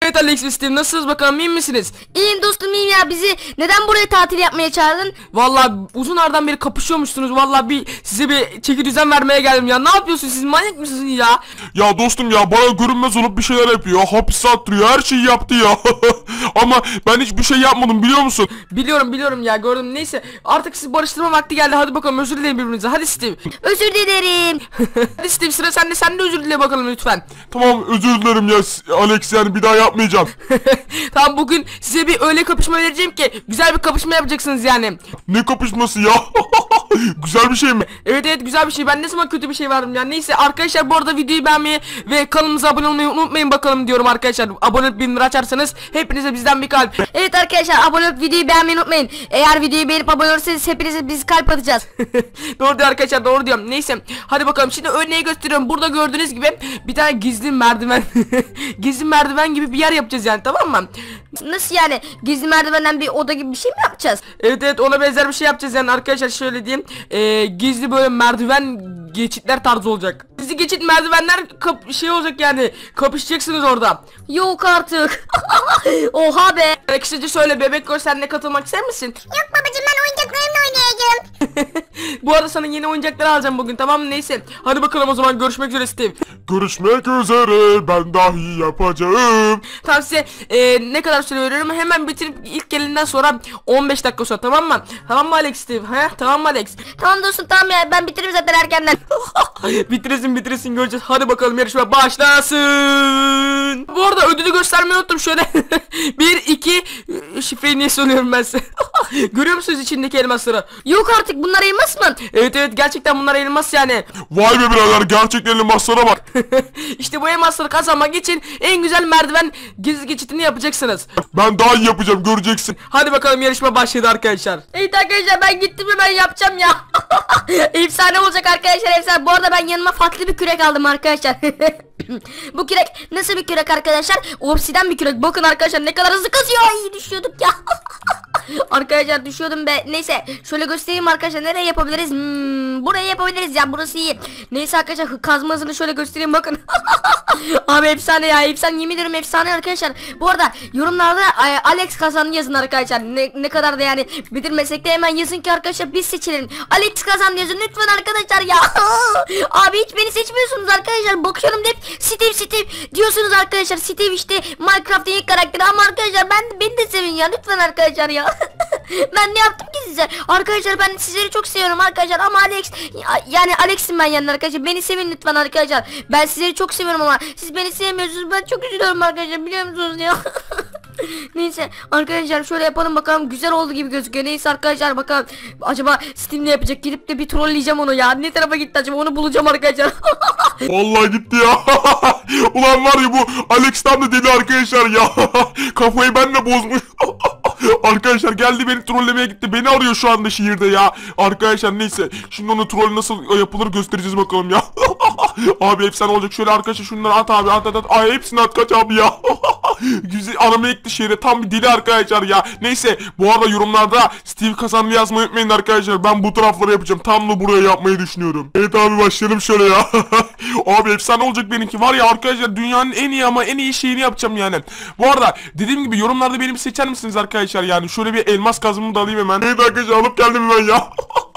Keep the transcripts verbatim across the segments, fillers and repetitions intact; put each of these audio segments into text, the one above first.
Evet Alex ve Steve, nasılsınız bakalım, iyi misiniz? İyiyim dostum, iyiyim ya. Bizi neden buraya tatil yapmaya çağırdın? Vallahi uzun aradan beri kapışıyormuşsunuz. Vallahi bir size bir çeki düzen vermeye geldim ya. Ne yapıyorsunuz siz, manyak mısınız ya? Ya dostum ya, bana görünmez olup bir şeyler yapıyor. Hapise attırıyor, her şeyi yaptı ya. Ama ben hiçbir şey yapmadım, biliyor musun? Biliyorum biliyorum ya, gördüm. Neyse, artık sizi barıştırma vakti geldi. Hadi bakalım, özür dileyin birbirinize. Hadi Steve. Özür dilerim. Hadi Steve, sıra sende, sen de özür dile bakalım lütfen. Tamam, özür dilerim ya Alex, yani bir daha yapmayacağım. Tamam, bugün size bir öyle kapışma vereceğim ki güzel bir kapışma yapacaksınız yani. Ne kapışması ya? Güzel bir şey mi? Evet evet, güzel bir şey. Ben ne zaman kötü bir şey verdim ya. Neyse arkadaşlar, bu arada videoyu beğenmeyi ve kanalımıza abone olmayı unutmayın bakalım diyorum arkadaşlar. Abone olup bildirimleri açarsanız hepinize bizden bir kalp. Evet arkadaşlar, abone olup videoyu beğenmeyi unutmayın. Eğer videoyu beğenip abone olursanız hepinize biz kalp atacağız. Doğru diyor arkadaşlar, doğru diyorum. Neyse hadi bakalım, şimdi örneği gösteriyorum. Burada gördüğünüz gibi bir tane gizli merdiven gizli merdiven gibi bir yer yapacağız yani, tamam mı? Nasıl yani? Gizli merdivenden bir oda gibi bir şey mi yapacağız? Evet evet, ona benzer bir şey yapacağız yani arkadaşlar. Şöyle diyeyim, ee, gizli böyle merdiven geçitler tarzı olacak. Gizli geçit merdivenler kap şey olacak yani, kapışacaksınız orada. Yok artık. Oha be. Yani kısaca söyle, bebek gör, sen de katılmak ister misin? Yok babacığım, ben oyuncaklarımla oynayacağım. Bu arada sana yeni oyuncaklar alacağım bugün, tamam mı? Neyse hadi bakalım, o zaman görüşmek üzere Steve. Görüşmek üzere, ben dahi yapacağım. Tamam, size e, ne kadar süre veriyorum, hemen bitirip ilk gelinden sonra on beş dakika sonra, tamam mı? Tamam mı Alex Steve? He? Tamam mı Alex? Tamam dostum, tamam ya, ben bitiririm zaten erkenden. Bitirirsin bitirirsin, göreceğiz. Hadi bakalım, yarışma başlasın. Bu arada ödülü göstermeyi unuttum, şöyle. bir iki şifreyi niye söylüyorum ben size? Görüyor musunuz içindeki elmasları? Yok artık, bunlar elmas mı? Evet evet, gerçekten bunlar elmas yani. Vay be birader, gerçekten elmaslara bak. İşte bu elmasları kazanmak için en güzel merdiven gizli geçitini yapacaksınız. Ben daha iyi yapacağım, göreceksin. Hadi bakalım, yarışma başladı arkadaşlar. Evet arkadaşlar, ben gittim ve ben yapacağım ya. Efsane olacak arkadaşlar, efsane. Bu arada ben yanıma farklı bir kürek aldım arkadaşlar. Bu kürek nasıl bir kürek arkadaşlar? Obsiden bir kürek. Bakın arkadaşlar, ne kadar hızlı kazıyor. Ay, düşüyorduk ya. Arkadaşlar düşüyordum be. Neyse şöyle göstereyim arkadaşlar, nereye yapabiliriz? Hmm, buraya yapabiliriz ya, burası iyi. Neyse arkadaşlar, kazma hızını şöyle göstereyim, bakın. Abi efsane ya, efsane, yemin ederim efsane arkadaşlar. Bu arada yorumlarda Alex kazandı yazın arkadaşlar. Ne, ne kadar da yani bitirmesek de hemen yazın ki arkadaşlar biz seçelim. Alex kazandı yazın lütfen arkadaşlar ya. Abi hiç beni seçmiyorsunuz arkadaşlar. Bakıyorum hep Steve Steve diyorsunuz arkadaşlar. Steve işte Minecraft'ın ilk karakteri, ama arkadaşlar ben beni de sevin ya lütfen arkadaşlar ya. Ben ne yaptım ki size? Arkadaşlar ben sizleri çok seviyorum arkadaşlar, ama Alex yani Alex'im ben yani arkadaşlar. Beni sevin lütfen arkadaşlar. Ben sizleri çok seviyorum ama siz beni sevmiyorsunuz. Ben çok üzülüyorum arkadaşlar, biliyor musunuz ya? Neyse arkadaşlar, şöyle yapalım bakalım, güzel oldu gibi gözüküyor. Neyse arkadaşlar, bakalım acaba Steam ne yapacak? Gidip de bir trolleyeceğim onu ya. Ne tarafa gitti acaba, onu bulacağım arkadaşlar. Vallahi gitti ya. Ulan var ya, bu Alex tam da deli arkadaşlar ya. Kafayı benle bozmuş. Arkadaşlar geldi, beni trollemeye gitti. Beni arıyor şu anda şehirde ya. Arkadaşlar neyse, şimdi onu troll nasıl yapılır göstereceğiz bakalım ya. Abi efsane olacak. Şöyle arkadaşlar şunları at abi, at at at. Ay hepsini at, kaç abi ya. Güzel aramaya gitti şehre, tam bir deli arkadaşlar ya. Neyse bu arada yorumlarda Steve kazandı yazmayı unutmayın arkadaşlar. Ben bu tarafları yapacağım, tam da buraya yapmayı düşünüyorum. Evet abi, başlayalım şöyle ya. Abi efsane olacak benimki, var ya arkadaşlar, dünyanın en iyi ama en iyi şeyini yapacağım yani. Bu arada dediğim gibi yorumlarda beni bir seçer misiniz arkadaşlar? Yani şöyle bir elmas kazımı da alayım hemen. Evet arkadaşlar, alıp geldim hemen ya.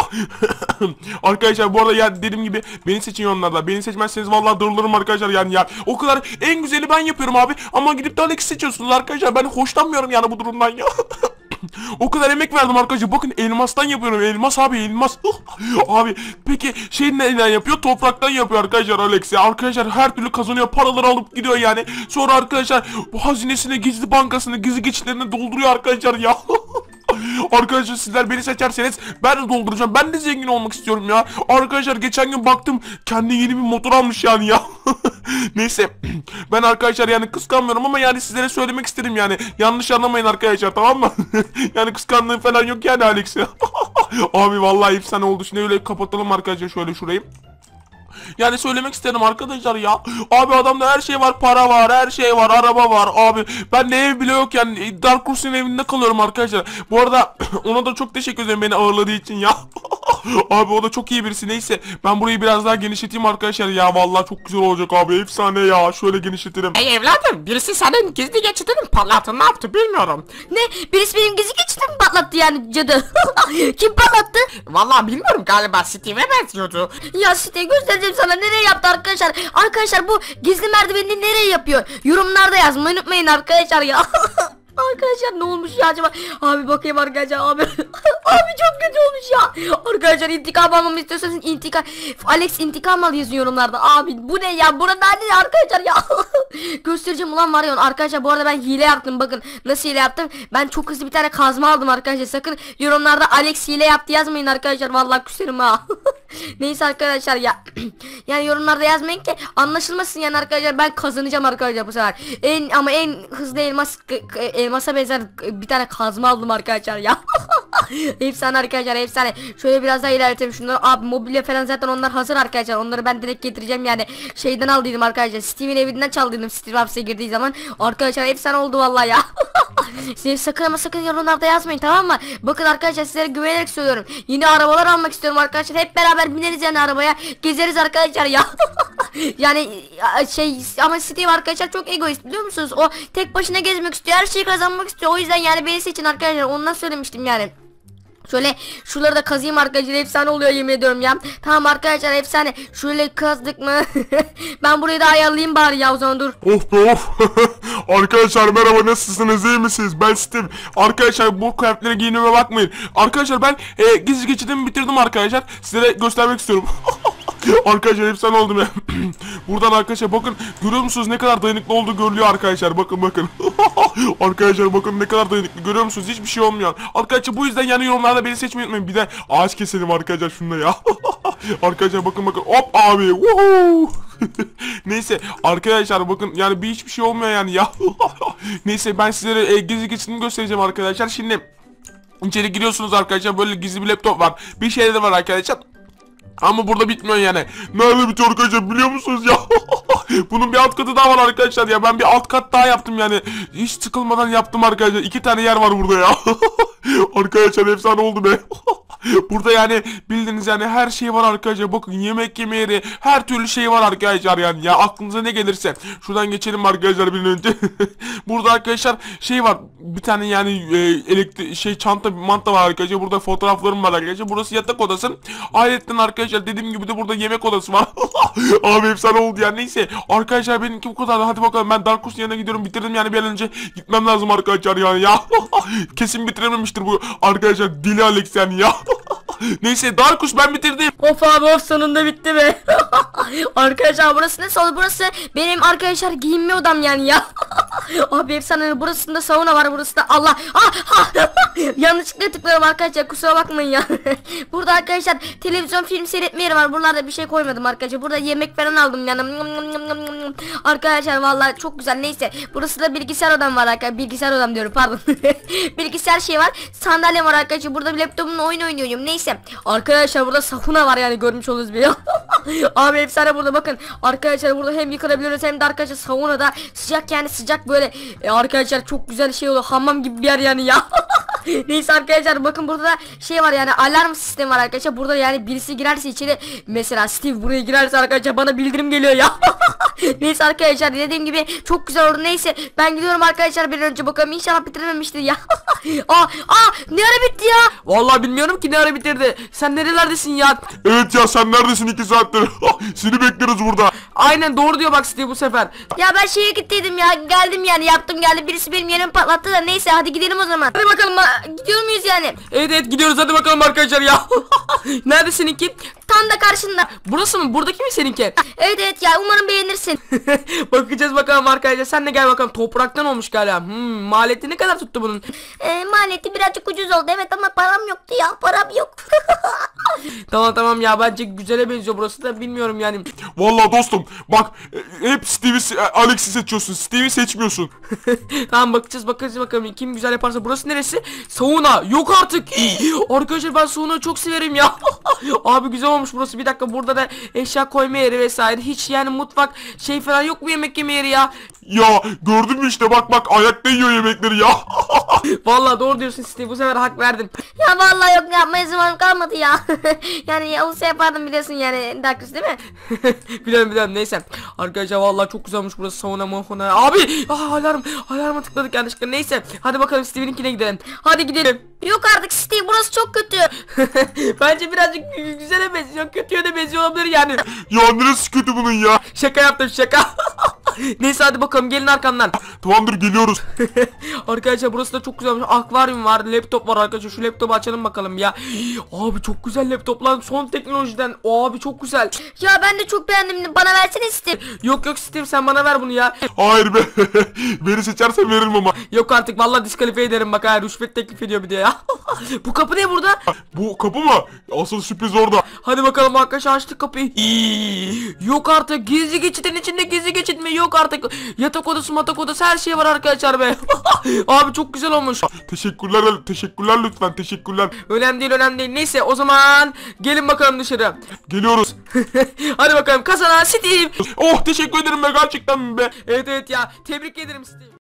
Arkadaşlar bu arada ya dediğim gibi beni seçin yorumlarda. Beni seçmezseniz vallahi darılırım arkadaşlar yani ya. O kadar en güzeli ben yapıyorum abi, ama gidip de Alex'i seçiyorsunuz arkadaşlar. Ben hoşlanmıyorum yani bu durumdan ya. O kadar emek verdim arkadaşlar. Bakın elmastan yapıyorum. Elmas abi, elmas. Abi peki şey neden yapıyor? Topraktan yapıyor arkadaşlar Alex ya. Arkadaşlar her türlü kazanıyor. Paraları alıp gidiyor yani. Sonra arkadaşlar bu hazinesini, gizli bankasını, gizli geçitlerini dolduruyor arkadaşlar ya. Arkadaşlar sizler beni seçerseniz ben de dolduracağım. Ben de zengin olmak istiyorum ya. Arkadaşlar geçen gün baktım, kendi yeni bir motor almış yani ya. Neyse ben arkadaşlar yani kıskanmıyorum, ama yani sizlere söylemek istedim yani. Yanlış anlamayın arkadaşlar, tamam mı? Yani kıskandığım falan yok yani Alex ya. Abi vallahi efsane oldu. Şimdi öyle kapatalım arkadaşlar şöyle şurayı. Yani söylemek istedim arkadaşlar ya. Abi adamda her şey var, para var, her şey var, araba var abi. Ben de ev bile yok yani. Dark Horse'un evinde kalıyorum arkadaşlar. Bu arada ona da çok teşekkür ederim beni ağırladığı için ya. Abi o da çok iyi birisi. Neyse ben burayı biraz daha genişleteyim arkadaşlar ya. Vallahi çok güzel olacak abi. Efsane ya. Şöyle genişletirim. Hey evladım, birisi senin gizli geçidini patlattı, ne yaptı bilmiyorum. Ne? Birisi benim gizli geçitimi patlattı yani cadı. Kim patlattı? Vallahi bilmiyorum, galiba Steve'e benziyordu. Ya Steve göstereceğim sana nereye yaptı arkadaşlar. Arkadaşlar bu gizli merdivenini nereye yapıyor? Yorumlarda yazmayı unutmayın arkadaşlar ya. Arkadaşlar ne olmuş ya acaba? Abi bakayım arkadaşlar abi. Abi çok kötü olmuş ya. Arkadaşlar intikam almamı istiyorsanız intikam. Alex intikam al yazın yorumlarda. Abi bu ne ya? Burada ne arkadaşlar ya? Göstereceğim ulan var ya onu. Arkadaşlar bu arada ben hile yaptım. Bakın nasıl hile yaptım. Ben çok hızlı bir tane kazma aldım arkadaşlar. Sakın yorumlarda Alex hile yaptı yazmayın arkadaşlar. Vallahi küserim ha. Neyse arkadaşlar ya. Yani yorumlarda yazmayın ki anlaşılmasın yani arkadaşlar. Ben kazanacağım arkadaşlar bu sefer. En ama en hızlı elmas elmasa benzer bir tane kazma aldım arkadaşlar ya. Efsane arkadaşlar, efsane. Şöyle biraz daha ilerletelim şunları. Abi mobilya falan zaten onlar hazır arkadaşlar. Onları ben direkt getireceğim yani. Şeyden aldıydım arkadaşlar. Steve'in evinden çaldıydım Steve hapse girdiği zaman. Arkadaşlar efsane oldu vallahi ya. Siz sakın ama sakın yorumlarda yazmayın, tamam mı? Bakın arkadaşlar sizlere güvenerek söylüyorum. Yeni arabalar almak istiyorum arkadaşlar. Hep beraber bineriz yani arabaya. Gezeriz arkadaşlar ya. Yani şey ama Steve arkadaşlar çok egoist, biliyor musunuz? O tek başına gezmek istiyor. Her şeyi kazanmak istiyor. O yüzden yani beni seçin arkadaşlar. Ondan söylemiştim yani. Şöyle şuraları da kazıyım arkadaşlar, efsane oluyor yemin ediyorum ya. Tamam arkadaşlar efsane. Şöyle kazdık mı? Ben burayı da ayarlayayım bari ya, o zaman dur. Of be of. Arkadaşlar merhaba, nasılsınız, iyi misiniz? Ben Steve. Arkadaşlar bu kıyafetlere giyinime bakmayın. Arkadaşlar ben e, gizli geçidimi bitirdim arkadaşlar. Sizlere göstermek istiyorum. Arkadaşlar efsane oldum ya. Buradan arkadaşlar bakın, görüyor musunuz ne kadar dayanıklı olduğu görülüyor arkadaşlar, bakın bakın. Arkadaşlar bakın ne kadar dayanıklı, görüyor musunuz, hiçbir şey olmuyor. Arkadaşlar bu yüzden yani yorumlarda beni seçmeyi unutmayın. Bir de ağaç keselim arkadaşlar şunda ya. Arkadaşlar bakın bakın, hop abi. Woohoo. Neyse arkadaşlar bakın yani bir hiçbir şey olmuyor yani ya. Neyse ben sizlere e, gizli geçidimi göstereceğim arkadaşlar. Şimdi içeri giriyorsunuz arkadaşlar, böyle gizli bir laptop var, bir şeyler de var arkadaşlar. Ama burada bitmiyor yani. Nerede bitiyor arkadaşlar biliyor musunuz ya? Bunun bir alt katı daha var arkadaşlar ya. Ben bir alt kat daha yaptım yani. Hiç sıkılmadan yaptım arkadaşlar. İki tane yer var burada ya. Arkadaşlar efsane oldu be. Burada yani bildiğiniz yani her şey var arkadaşlar. Bakın yemek yeme yeri, her türlü şey var arkadaşlar yani. Ya aklınıza ne gelirse. Şuradan geçelim arkadaşlar bir önce. Burada arkadaşlar şey var. Bir tane yani e, elektrik şey çanta manta var arkadaşlar. Burada fotoğraflarım var arkadaşlar. Burası yatak odası. Ayrıca arkadaşlar dediğim gibi de burada yemek odası var. Abi efsane oldu ya. Neyse arkadaşlar benimki bu kadar. Hadi bakalım ben Dark Horse'un yanına gidiyorum. Bitirdim yani, bir an önce gitmem lazım arkadaşlar yani ya. Kesin bitirememiştir bu arkadaşlar deli Alex yani ya. Neyse Dark Horse ben bitirdim. Of abi of, sonunda bitti be. Arkadaşlar burası ne oldu? Burası benim arkadaşlar giyinme odam yani ya. Abi efsane, burasında sauna var, burası da Allah. Ah, ah. Yanlışlıkla tıklıyorum arkadaşlar, kusura bakmayın ya. Burada arkadaşlar televizyon film seyretme yeri var. Buralarda bir şey koymadım arkadaşlar. Burada yemek falan aldım yani. Arkadaşlar vallahi çok güzel. Neyse burası da bilgisayar odam var arkadaşlar. Bilgisayar odam diyorum, pardon. Bilgisayar şey var. Sandalye var arkadaşlar. Burada bir laptopumla oyun oynuyorum. Neyse arkadaşlar burada sauna var yani, görmüş oluruz bir. Abi efsane burada bakın. Arkadaşlar burada hem yıkanabiliyoruz hem de arkadaşlar saunada sıcak yani, sıcak böyle. E, arkadaşlar çok güzel şey oluyor. Hamam gibi bir yer yani ya. Neyse arkadaşlar bakın burada da şey var yani, alarm sistemi var arkadaşlar. Burada yani birisi girerse içeri, mesela Steve buraya girerse arkadaşlar bana bildirim geliyor ya. Neyse arkadaşlar dediğim gibi çok güzel oldu. Neyse ben gidiyorum arkadaşlar, bir önce bakalım inşallah bitirememiştir ya. Aa, aa ne ara bitti ya? Vallahi bilmiyorum ki ne ara bitirdi. Sen nerelerdesin ya? Evet ya, sen neredesin iki saattir? Seni bekliyoruz burada. Aynen doğru diyor bak Steve bu sefer. Ya ben şeye gittiydim ya, geldim yani, yaptım geldim, birisi benim yerimi patlattı da. Neyse hadi gidelim o zaman. Hadi bakalım, gidiyor muyuz yani? Evet evet gidiyoruz, hadi bakalım arkadaşlar ya. Nerede seninki? Tam da karşında. Burası mı? Buradaki mi seninki? Evet evet ya, umarım beğenirsin. Bakacağız bakalım arkadaşlar. Sen de gel bakalım. Topraktan olmuş galiba. Hmm, maliyeti ne kadar tuttu bunun? E, maliyeti birazcık ucuz oldu evet, ama param yoktu ya, param yok. Tamam tamam ya, bence güzele benziyor burası da, bilmiyorum yani. Vallahi dostum bak, e, hep Steve'i Alex'i seçiyorsun. Steve'i seçmiyorsun. Tamam bakacağız bakacağız bakalım kim güzel yaparsa. Burası neresi? Sauna. Yok artık. Arkadaşlar ben saunayı çok severim ya. Abi güzel olmuş. olmuş burası. Bir dakika, burada da eşya koyma yeri vesaire. Hiç yani mutfak şey falan yok mu, yemek yeme yeri ya? Ya gördün mü işte, bak bak ayakta yiyor yemekleri ya. Vallahi doğru diyorsun Steve, bu sefer hak verdin. Ya vallahi yok, yapmaya zamanım kalmadı ya. Yani ya olsa yapardım biliyorsun yani Darkus, değil mi? Biliyorum biliyorum, neyse. Arkadaşlar vallahi çok güzelmiş burası, sauna mahuna. Abi ah, alarm alarma tıkladık yanlışlıkla. Neyse hadi bakalım Steve'inkine gidelim. Hadi gidelim. Yok artık Steve, burası çok kötü. Bence birazcık güzele benziyor, kötüye de benziyor olabilir yani. Ya neresi kötü bunun ya? Şaka yaptım, şaka. Neyse hadi bakalım, gelin arkamdan. Tamamdır, geliyoruz. Arkadaşlar burası da çok güzelmiş. Akvaryum var, laptop var arkadaşlar. Şu laptopu açalım bakalım ya. Abi çok güzel laptoplar, son teknolojiden. Abi çok güzel. Ya ben de çok beğendim, bana versene Steve. Yok yok Steve, sen bana ver bunu ya. Hayır be. Beni seçersen veririm ama. Yok artık, vallahi diskalifiye ederim bak ha, rüşvet teklif ediyor bir de ya. Bu kapı ne burada? Bu kapı mı? Asıl sürpriz orada. Hadi bakalım arkadaşlar, açtık kapıyı. İyi. Yok artık, gizli geçitin içinde gizli geçit mi? Yok artık. Yatak odası, matak odası, her şey var arkadaşlar be. Abi çok güzel olmuş. Teşekkürler, teşekkürler lütfen, teşekkürler. Önemli değil, önemli değil. Neyse o zaman gelin bakalım dışarı. Geliyoruz. Hadi bakalım, kazanan Steve. Oh, teşekkür ederim be, gerçekten be. Evet evet ya, tebrik ederim Steve.